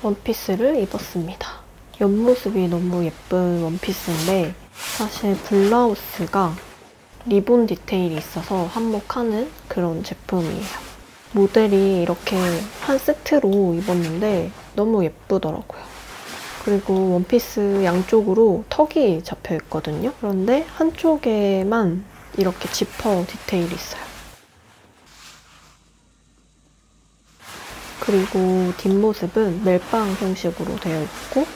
원피스를 입었습니다. 옆모습이 너무 예쁜 원피스인데 사실 블라우스가 리본 디테일이 있어서 한몫하는 그런 제품이에요. 모델이 이렇게 한 세트로 입었는데 너무 예쁘더라고요. 그리고 원피스 양쪽으로 턱이 잡혀 있거든요. 그런데 한쪽에만 이렇게 지퍼 디테일이 있어요. 그리고 뒷모습은 멜빵 형식으로 되어 있고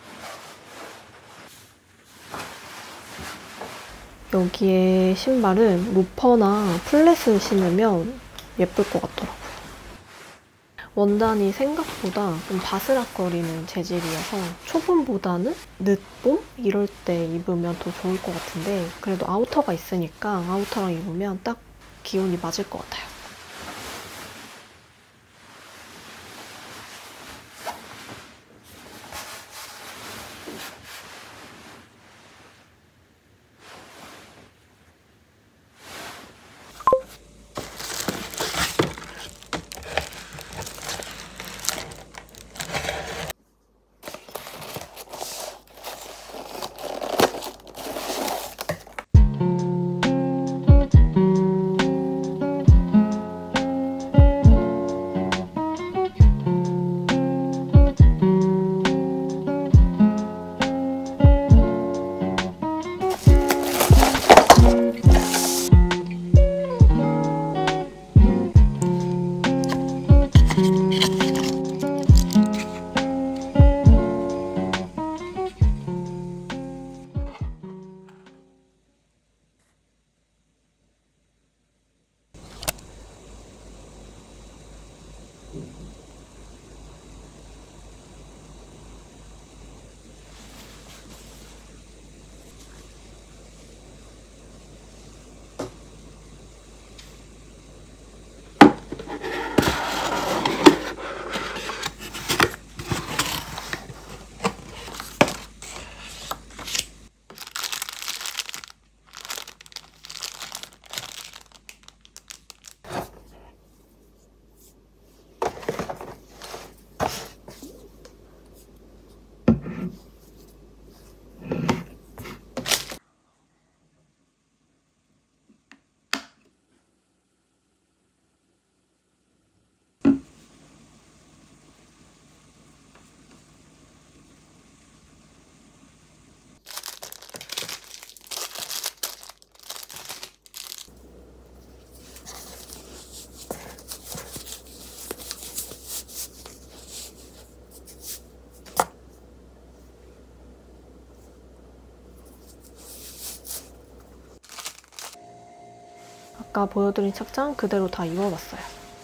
여기에 신발은 로퍼나 플랫을 신으면 예쁠 것 같더라고요. 원단이 생각보다 좀 바스락거리는 재질이어서 초봄보다는 늦봄? 이럴 때 입으면 더 좋을 것 같은데 그래도 아우터가 있으니까 아우터랑 입으면 딱 기온이 맞을 것 같아요. 아까 보여드린 착장 그대로 다 입어봤어요.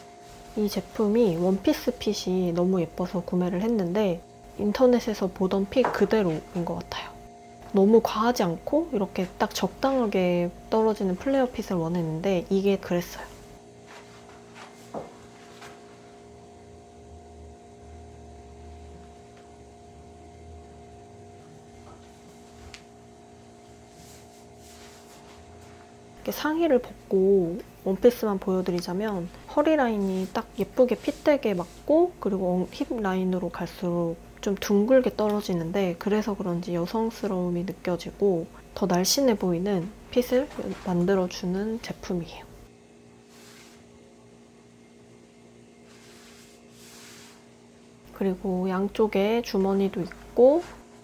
이 제품이 원피스 핏이 너무 예뻐서 구매를 했는데 인터넷에서 보던 핏 그대로인 것 같아요. 너무 과하지 않고 이렇게 딱 적당하게 떨어지는 플레어 핏을 원했는데 이게 그랬어요. 이렇게 상의를 벗고 원피스만 보여드리자면 허리 라인이 딱 예쁘게 핏되게 맞고 그리고 힙 라인으로 갈수록 좀 둥글게 떨어지는데 그래서 그런지 여성스러움이 느껴지고 더 날씬해 보이는 핏을 만들어주는 제품이에요. 그리고 양쪽에 주머니도 있고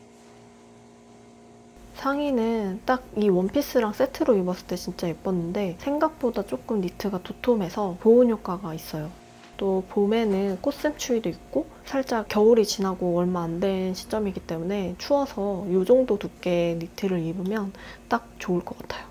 상의는 딱 이 원피스랑 세트로 입었을 때 진짜 예뻤는데 생각보다 조금 니트가 도톰해서 보온 효과가 있어요. 또 봄에는 꽃샘추위도 있고 살짝 겨울이 지나고 얼마 안 된 시점이기 때문에 추워서 이 정도 두께의 니트를 입으면 딱 좋을 것 같아요.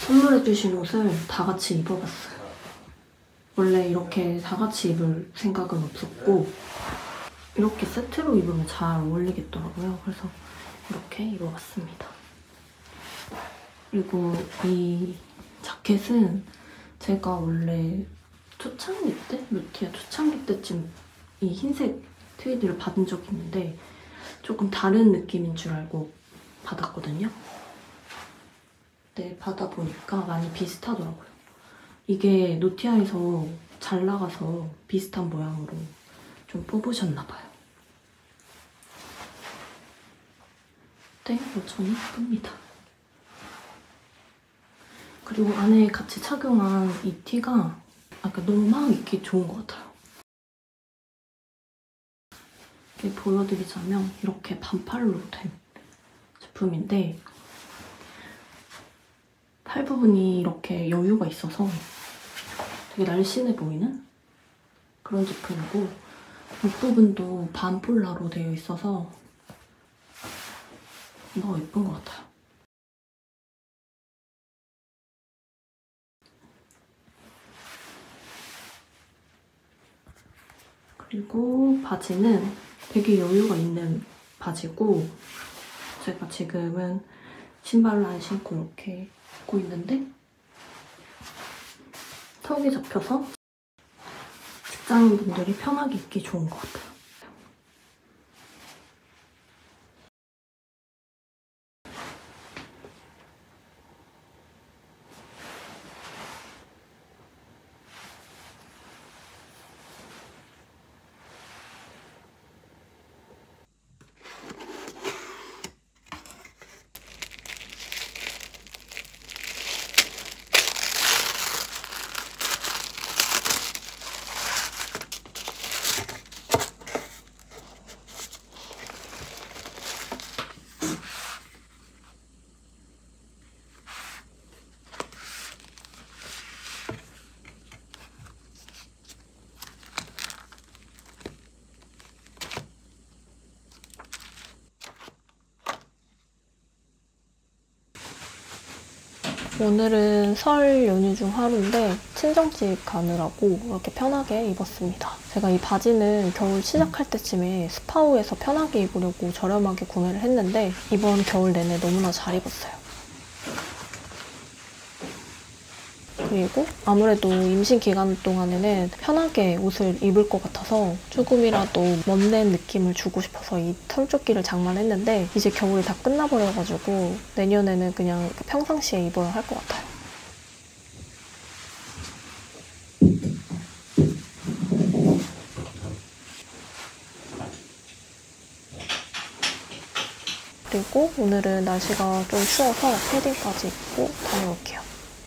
선물해주신 옷을 다 같이 입어봤어요. 원래 이렇게 다 같이 입을 생각은 없었고 이렇게 세트로 입으면 잘 어울리겠더라고요. 그래서 이렇게 입어봤습니다. 그리고 이 자켓은 제가 원래 초창기 때? 루티아 초창기 때쯤 이 흰색 트위드를 받은 적이 있는데 조금 다른 느낌인 줄 알고 받았거든요. 근데 받아보니까 많이 비슷하더라고요. 이게 노티아에서 잘 나가서 비슷한 모양으로 좀 뽑으셨나봐요. 네, 여전히 예쁩니다. 그리고 안에 같이 착용한 이 티가 너무 막 입기 좋은 것 같아요. 이렇게 보여드리자면 이렇게 반팔로 된 제품인데 팔 부분이 이렇게 여유가 있어서 되게 날씬해 보이는 그런 제품이고 윗부분도 반폴라로 되어 있어서 너무 예쁜 것 같아요. 그리고 바지는 되게 여유가 있는 바지고 제가 지금은 신발을 안 신고 이렇게 입고 있는데 턱이 잡혀서 직장인분들이 편하게 입기 좋은 것 같아요. 오늘은 설 연휴 중 하루인데 친정집 가느라고 이렇게 편하게 입었습니다. 제가 이 바지는 겨울 시작할 때쯤에 스파우에서 편하게 입으려고 저렴하게 구매를 했는데 이번 겨울 내내 너무나 잘 입었어요. 그리고 아무래도 임신 기간 동안에는 편하게 옷을 입을 것 같아서 조금이라도 멋낸 느낌을 주고 싶어서 이 털조끼를 장만했는데 이제 겨울이 다 끝나버려가지고 내년에는 그냥 평상시에 입어야 할 것 같아요. 그리고 오늘은 날씨가 좀 추워서 패딩까지 입고 다녀올게요.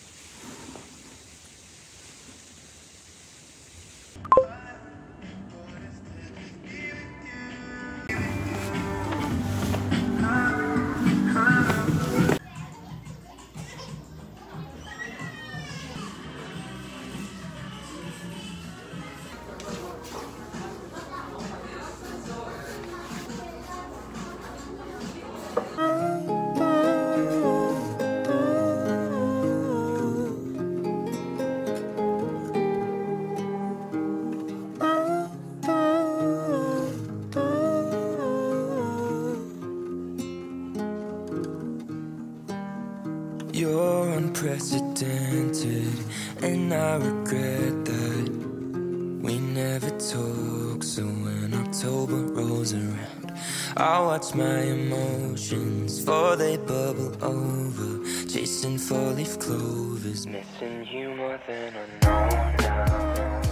You're unprecedented, and I regret that we never talk. So when October rolls around, I watch my emotions for they bubble over, chasing four-leaf clovers, missing you more than I know now.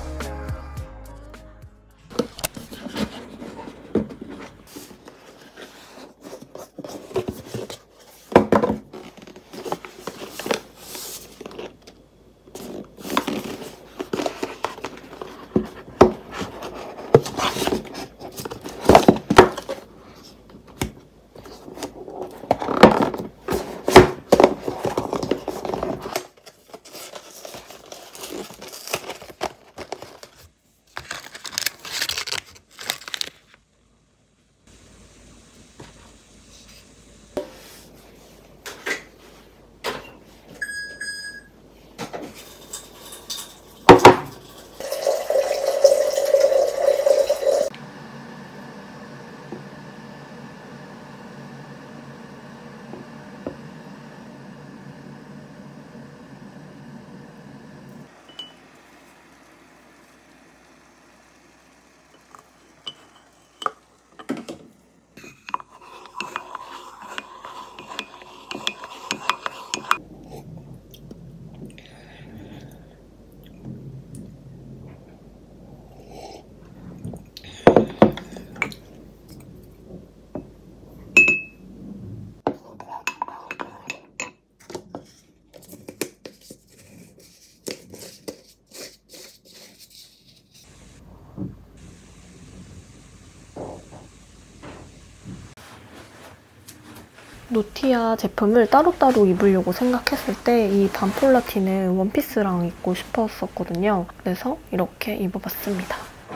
노티아 제품을 따로따로 입으려고 생각했을 때 이 반폴라티는 원피스랑 입고 싶었었거든요. 그래서 이렇게 입어봤습니다.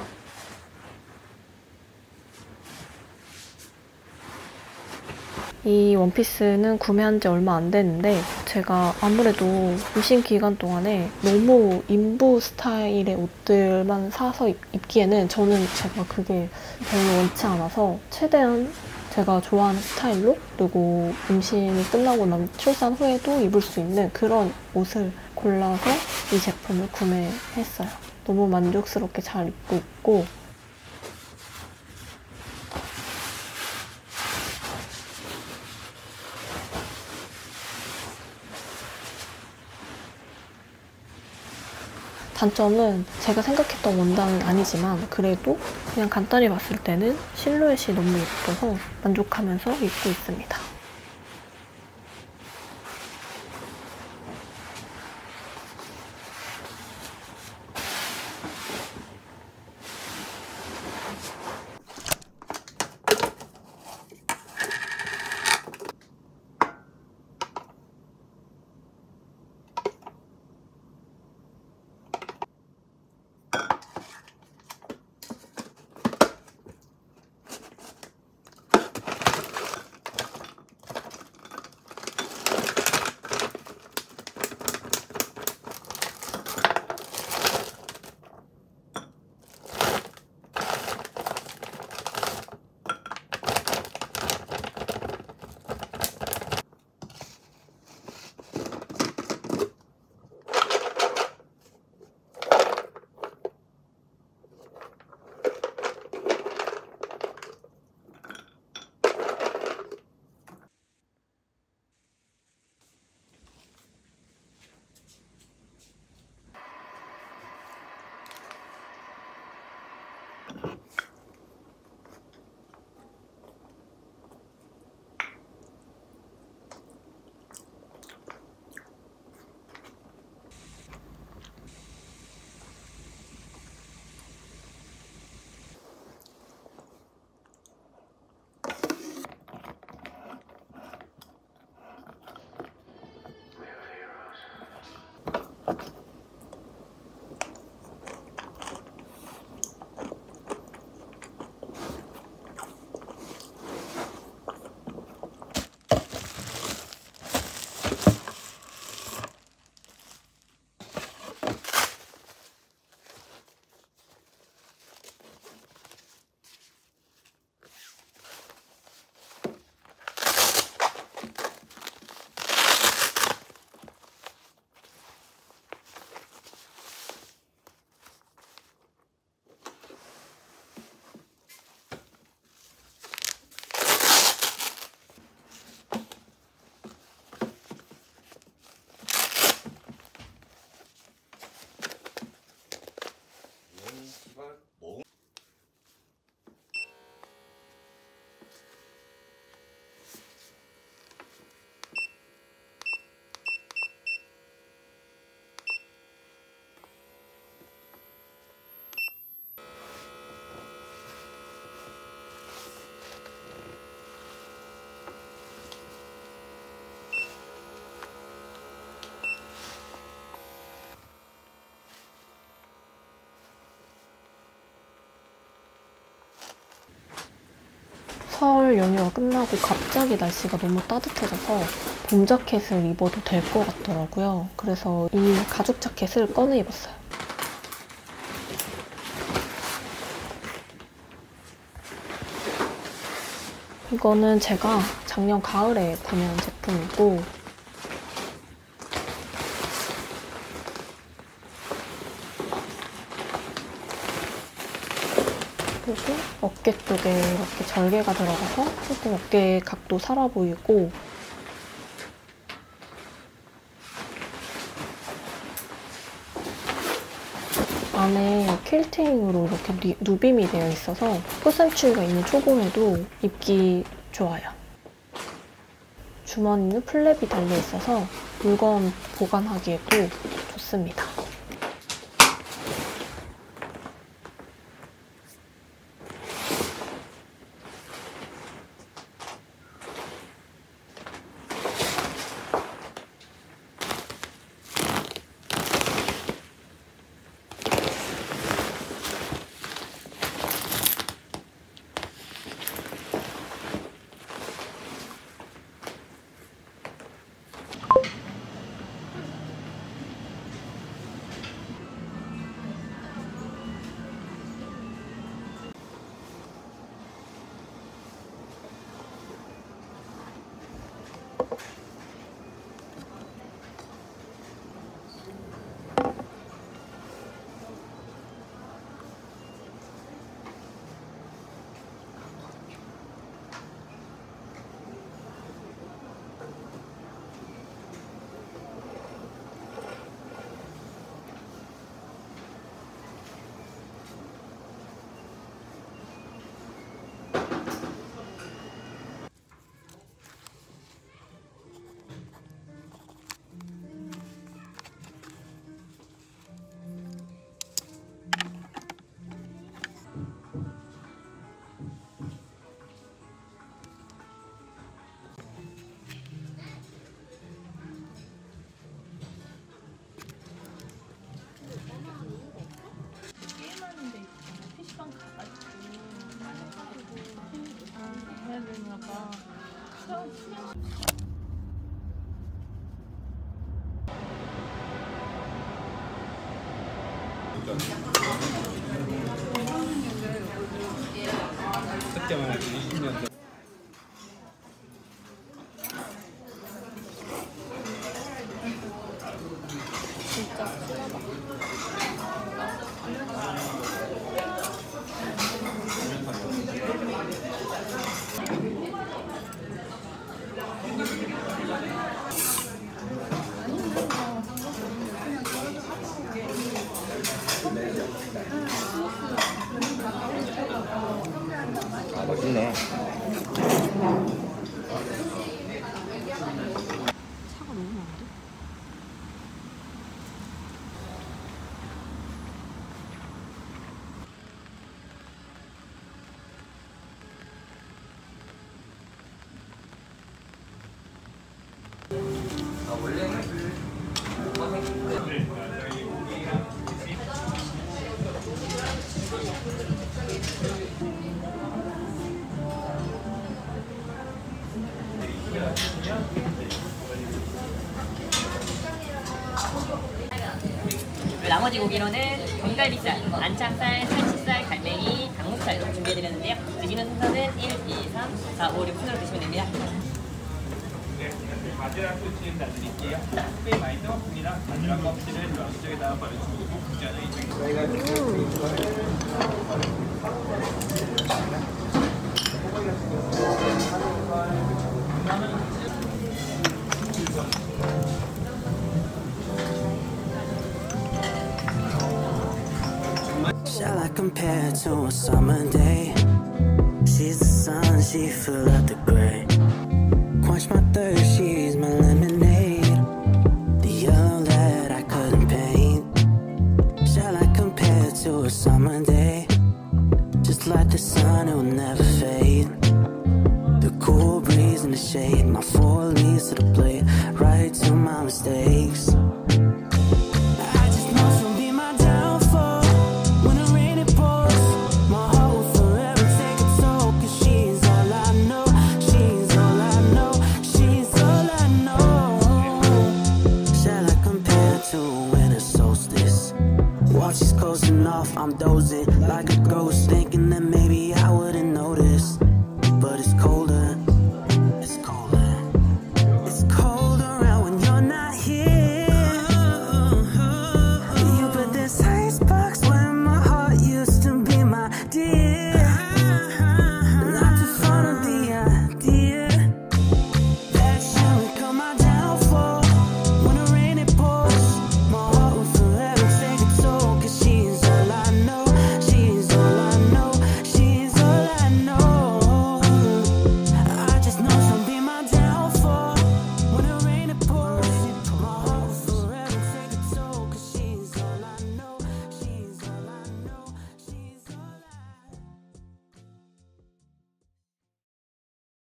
이 원피스는 구매한 지 얼마 안 됐는데 제가 아무래도 임신 기간 동안에 너무 인부 스타일의 옷들만 사서 입기에는 제가 그게 별로 원치 않아서 최대한 제가 좋아하는 스타일로, 그리고 임신이 끝나고 난 출산 후에도 입을 수 있는 그런 옷을 골라서 이 제품을 구매했어요. 너무 만족스럽게 잘 입고 있고, 단점은 제가 생각했던 원단은 아니지만 그래도 그냥 간단히 봤을 때는 실루엣이 너무 예뻐서 만족하면서 입고 있습니다. 설 연휴가 끝나고 갑자기 날씨가 너무 따뜻해져서 봄 자켓을 입어도 될 것 같더라고요. 그래서 이 가죽 자켓을 꺼내 입었어요. 이거는 제가 작년 가을에 구매한 제품이고, 그리고 어깨 쪽에 이렇게 절개가 들어가서 조금 어깨 각도 살아 보이고, 안에 퀼팅으로 이렇게 누빔이 되어 있어서 포샘추위가 있는 초봄에도 입기 좋아요. 주머니는 플랩이 달려 있어서 물건 보관하기에도 좋습니다. 그때 말하지 20년 전. 진짜 진하다. 아, 멋있네. 차가 너무 많은데? 나머지 고기로는 견갈비살, 안창살, 살치살, 갈매기, 닭목살 준비해드렸는데요. 드시는 순서는 1, 2, 3, 4, 5, 6 순으로 드시면 됩니다. 네, 바지락 꼬치는 다 드릴게요. 꽤 많이 뜨겁습니다. 바지락 껍질을 이쪽에다가 버려주고 국자는 이쪽에. Shall I compare to a summer day? She's the sun, she fill up the gray. Quench my thirst, she's my lemonade. The yellow that I couldn't paint. Shall I compare to a summer day? Just like the sun, it will never fade. The cool breeze in the shade, my four leaves to the blade. Right to my mistakes. I just know she'll be my downfall. When the rain it pours, my heart will forever take a toll. 'Cause she's all I know, she's all I know, she's all I know. Shall I compare to a winter solstice? While she's coasting off, I'm dozing like a ghost, thinking that maybe I wouldn't notice. But it's cold